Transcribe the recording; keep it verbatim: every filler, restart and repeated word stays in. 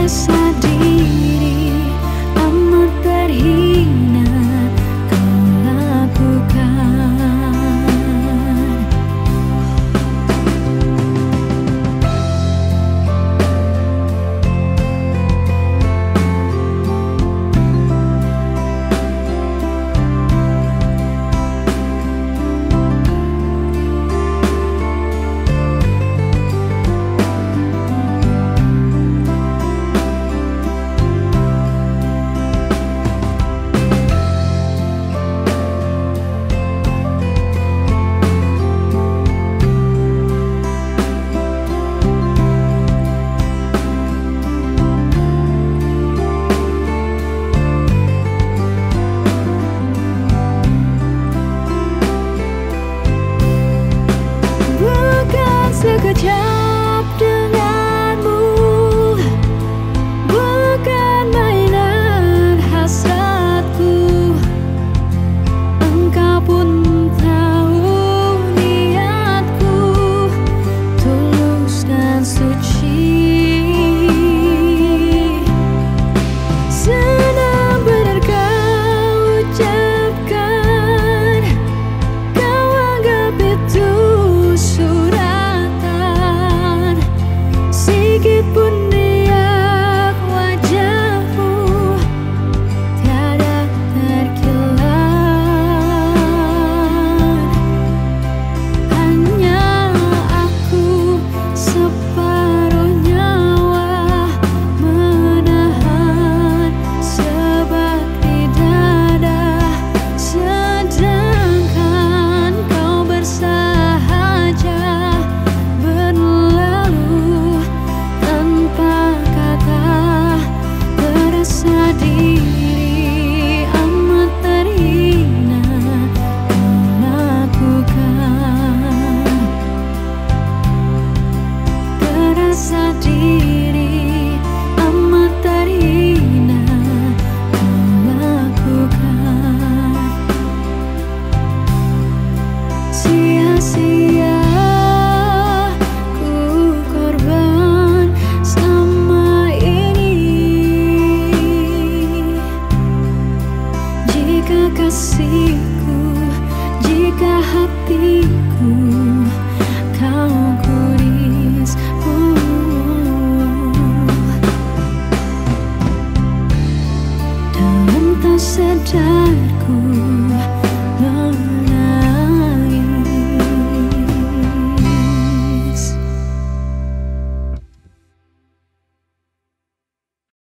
Sekejap denganmu, bukan mainan hasratku. Engkau pun tahu niatku tulus dan suci. Senang benar kau ucapkan, kau anggap itu suratan. Sedikit pun riak wajahmu tiada terkilat. Hanya aku separuh nyawa menahan sebab di dada, sedangkan kau bersahaja berlalu tanpa kata. Terasa diri amat terhina kau lakukan. Terasa diri amat terhina kau lakukan. Sia-sia ku korban selama ini. Jika kasihku, jika hatiku kau gubris, dalam tak sadarku